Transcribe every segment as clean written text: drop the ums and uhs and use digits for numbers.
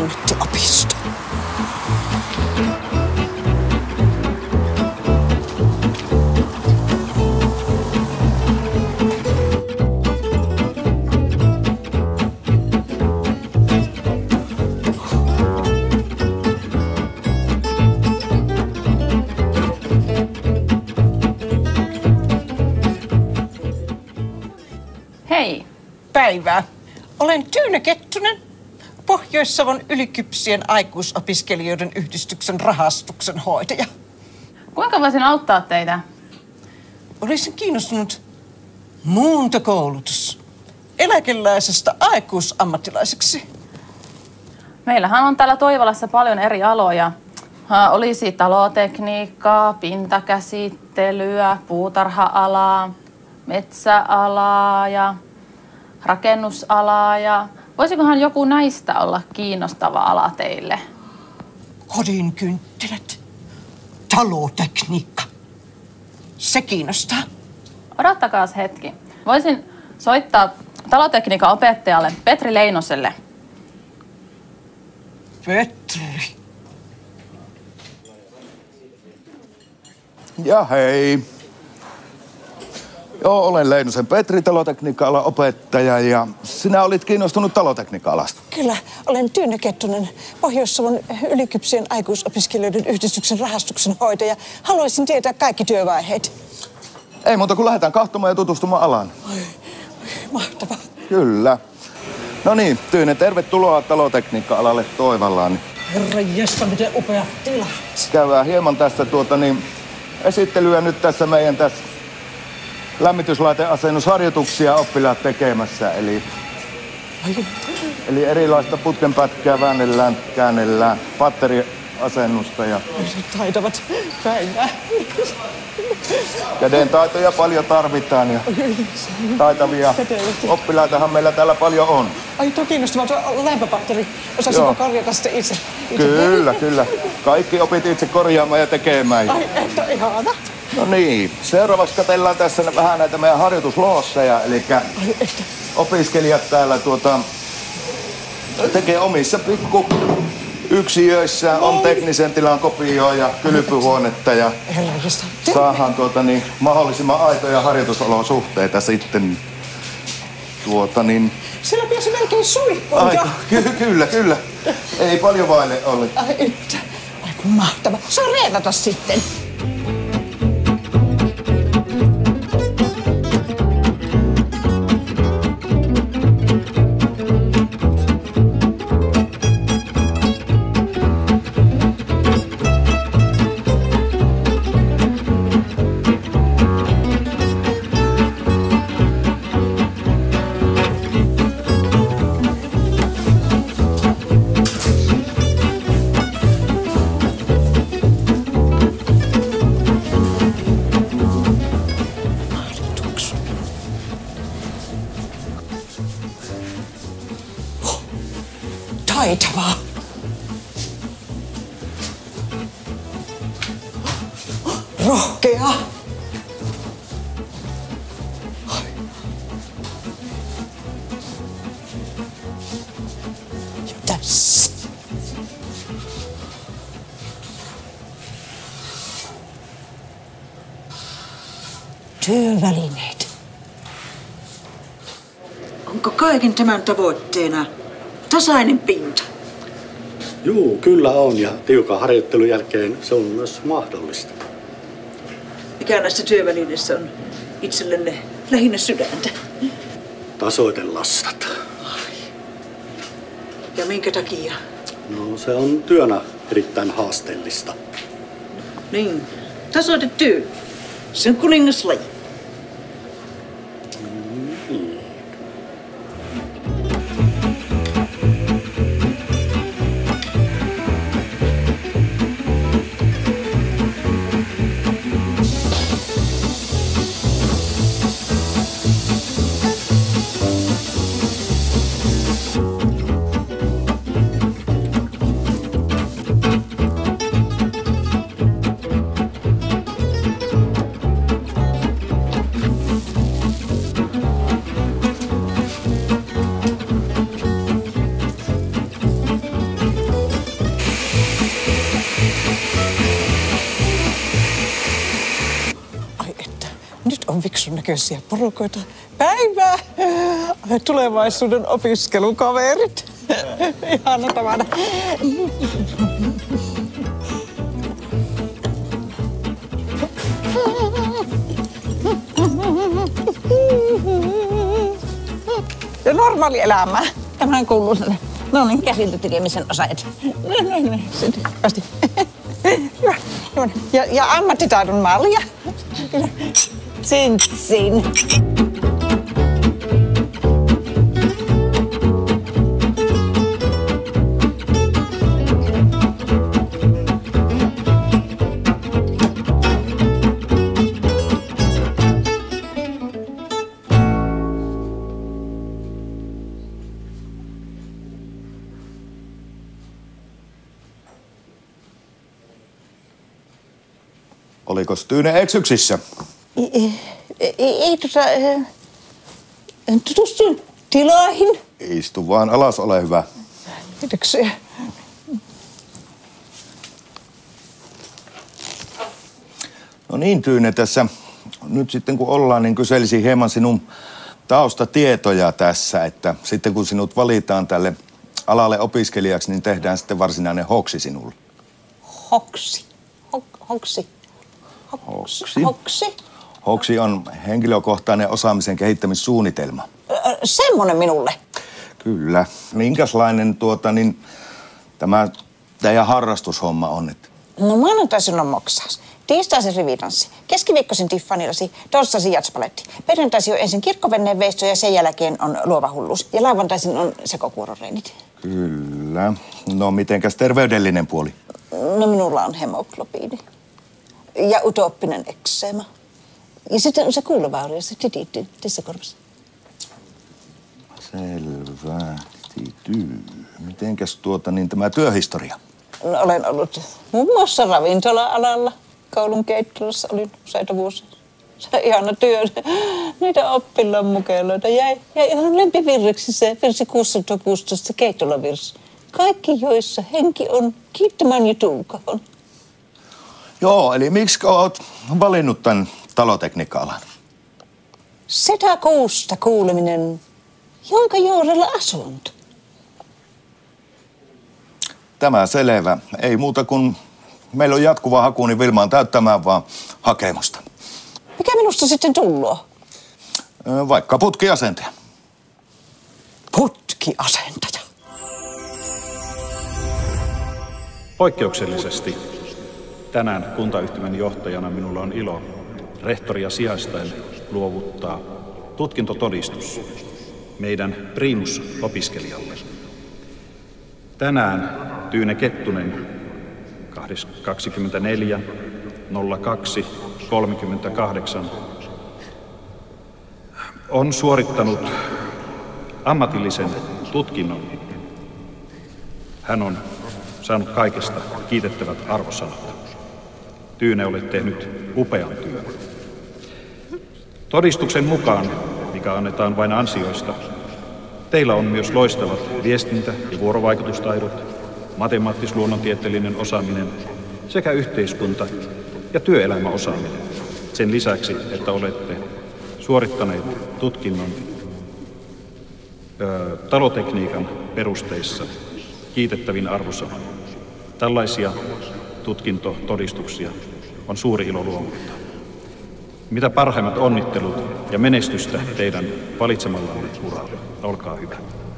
ammattiopisto. Hei. Päivää. Olen Tyyne Kettunen, Pohjois-Savon ylikypsien aikuisopiskelijoiden yhdistyksen rahastuksen hoitaja. Kuinka voisin auttaa teitä? Olisin kiinnostunut muuntokoulutus eläkeläisestä aikuisammattilaiseksi. Meillähän on täällä Toivalassa paljon eri aloja. Olisi talotekniikkaa, pintakäsittelyä, puutarha-alaa, metsäalaa ja rakennusalaa. Ja voisikohan joku näistä olla kiinnostava ala teille? Kodinkynttilät, talotekniikka. Se kiinnostaa. Odottakaas hetki. Voisin soittaa talotekniikan opettajalle Petri Leinoselle. Petri. Ja hei. Joo, olen Leinosen Petri, talotekniikka-alan opettaja, ja sinä olit kiinnostunut talotekniikka-alasta. Kyllä, olen Tyyne Kettunen, Pohjois-Savon ylikypsien aikuisopiskelijoiden yhdistyksen rahastuksen hoitaja. Haluaisin tietää kaikki työvaiheet. Ei muuta kuin lähdetään katsomaan ja tutustumaan alaan. Oi, mahtavaa. Kyllä. No niin, Tyyne, tervetuloa talotekniikka-alalle Toivallaan. Herranjestas, miten upea tila. Käydään hieman tästä esittelyä nyt tässä meidän tässä lämmityslaiteasennusharjoituksia oppilaat tekemässä. Eli erilaista putkenpätkää väännellään, käännellään, patteriasennusta ja Taitavat päivää. käden taitoja paljon tarvitaan ja taitavia oppilaitahan meillä täällä paljon on. Ai, tuo kiinnostava tuo lämpöpatteri. Osasinko korjata sitten itse? Kyllä. Kaikki opit itse korjaamaan ja tekemään. Ai, että ihana. No niin, seuraavaksi katsellaan tässä vähän näitä meidän harjoitusloosseja, eli opiskelijat täällä tekee omissa pikku yksiöissään, on teknisen tilan kopioa ja kylpyhuonetta ja saadaan mahdollisimman aitoja harjoitusolosuhteita sitten. Siellä pääsi melkein suihkuun. Kyllä. Ei paljon vaille ole. Ai kun mahtava. Saa reenata sitten. Taitavaa. Rohkeaa. Ja tässä. Työvälineet. Onko kaiken tämän tavoitteena tasainen pinta? Juu, kyllä on, ja tiukan harjoittelun jälkeen se on myös mahdollista. Mikä näistä työvälineistä on itsellenne lähinnä sydäntä? Tasoitelastat. Ja minkä takia? No, se on työnä erittäin haasteellista. Niin, tasoitetyö. Se on kuningaslaji. on fiksun näköisiä porukoita. Päivää! Tulevaisuuden opiskelukaverit. Ihana tavana. Ja normaali elämä. Tämähän kuuluu sinne. No niin, käsintötekemisen osaajat. No, sitten asti. Hyvä. Ja ammattitaidon mallia. Tsintsin. Olikos Tyyne eksyksissä? Ei tutustuin tiloihin. Istu vaan alas, ole hyvä. Kiitoksia. No niin, Tyyne, tässä nyt sitten kun ollaan, niin kyselisin hieman sinun taustatietoja tässä, että sitten kun sinut valitaan tälle alalle opiskelijaksi, niin tehdään sitten varsinainen hoksi sinulle. Hoksi? Hoksi on henkilökohtainen osaamisen kehittämissuunnitelma. Semmoinen minulle. Kyllä. Minkälainen tämä teidän harrastushomma on? No maanantaisin on moksaus, tiistaisin rivitanssi, keskiviikkoisin tiffanilasi, torstaisin jatspaletti. Perjantaisin on ensin kirkkovenneen veisto ja sen jälkeen on luova hulluus. Ja lauantaisin on sekokuororeenit. Kyllä. No mitenkäs terveydellinen puoli? No minulla on hemoglobiini. Ja utooppinen ekseema. Ja sitten on se kuulovaurio, se titi tässä korvassa. Selvä. Mitenkäs tämä työhistoria? No, olen ollut muun muassa ravintola-alalla. Koulun keittiössä olin useita vuosia. Se ihana työ. Niitä oppilaan mukeloita jäi ihan lempivirreksi se virsi 616, se keittolavirsi. Kaikki joissa henki on kiittämään ja tuukaon. Joo, eli miksi olet valinnut tämän talotekniikka-alan? Sitä kuusta kuuleminen, jonka juurella asunto. Tämä selvä. Ei muuta kuin meillä on jatkuva haku, niin Vilmaan täyttämään vaan hakemusta. Mikä minusta sitten tulloo? Vaikka putkiasentaja. Putkiasentaja? Poikkeuksellisesti tänään kuntayhtymän johtajana minulla on ilo rehtoria sijaistaen luovuttaa tutkintotodistus meidän primus-opiskelijalle. Tänään Tyyne Kettunen 24.02.38 on suorittanut ammatillisen tutkinnon. Hän on saanut kaikesta kiitettävät arvosanat. Tyyne, olet tehnyt upean työn. Todistuksen mukaan, mikä annetaan vain ansioista, teillä on myös loistavat viestintä- ja vuorovaikutustaidot, matemaattis-luonnontieteellinen osaaminen sekä yhteiskunta- ja työelämäosaaminen. Sen lisäksi, että olette suorittaneet tutkinnon talotekniikan perusteissa kiitettävin arvosanan. Tällaisia tutkintotodistuksia on suuri ilo luovuttaa. Mitä parhaimmat onnittelut ja menestystä teidän valitsemallanne uralla. Olkaa hyvä.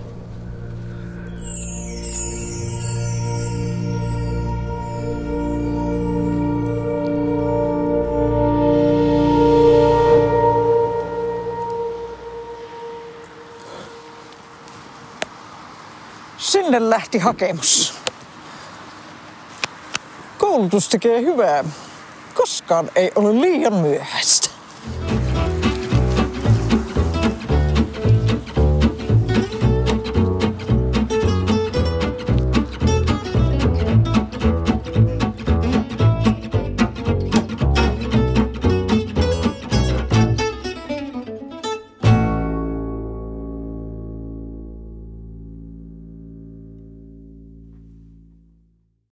Sinne lähti hakemus. Koulutus tekee hyvää. Koskaan ei ole liian myöhäistä.